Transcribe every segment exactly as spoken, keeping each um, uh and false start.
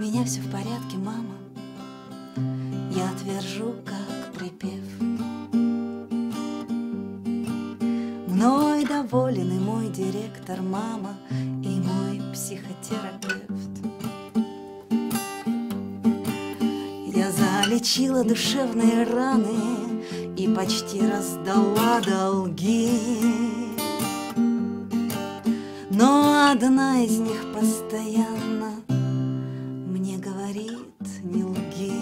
меня все в порядке, мама. Я твержу, как припев. Мной доволен и мой директор, мама, и мой психотерапевт. Я залечила душевные раны и почти раздала долги. Но одна из них постоянно мне говорит: не лги.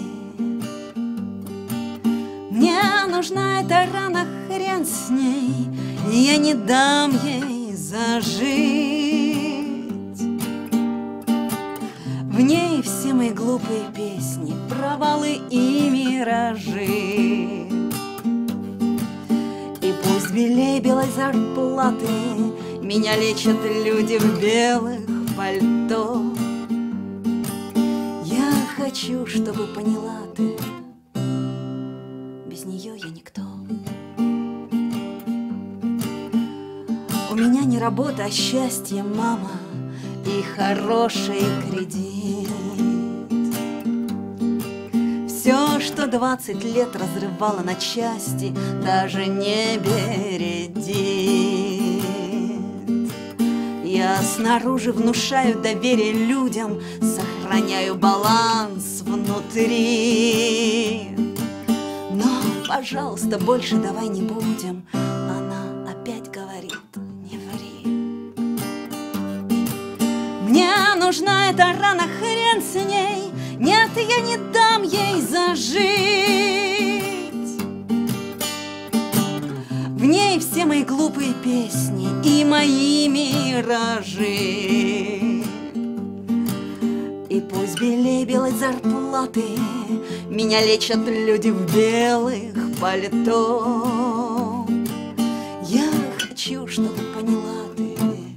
Мне нужна эта рана, хрен с ней, я не дам ей зажить. В ней все мои глупые песни, провалы и миражи. И пусть белей белой зарплаты меня лечат люди в белых пальто. Я хочу, чтобы поняла ты, без нее я никто. У меня не работа, а счастье, мама, и хороший кредит. Все, что двадцать лет разрывало на части, даже не бередит. Я снаружи внушаю доверие людям, сохраняю баланс внутри. Но, пожалуйста, больше давай не будем. Она опять говорит: не ври. Мне нужна эта рана, хрен с ней. Нет, я не дам ей зажить. В ней все мои глупые песни и мои миражи. И пусть белей белой зарплаты меня лечат люди в белых пальто. Я хочу, чтобы поняла ты,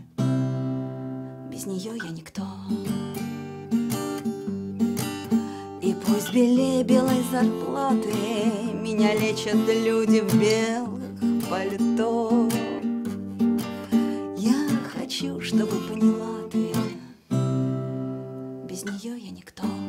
без нее я никто. И пусть белей белой зарплаты меня лечат люди в белых пальто. Я хочу, чтобы поняла ты, без нее я никто.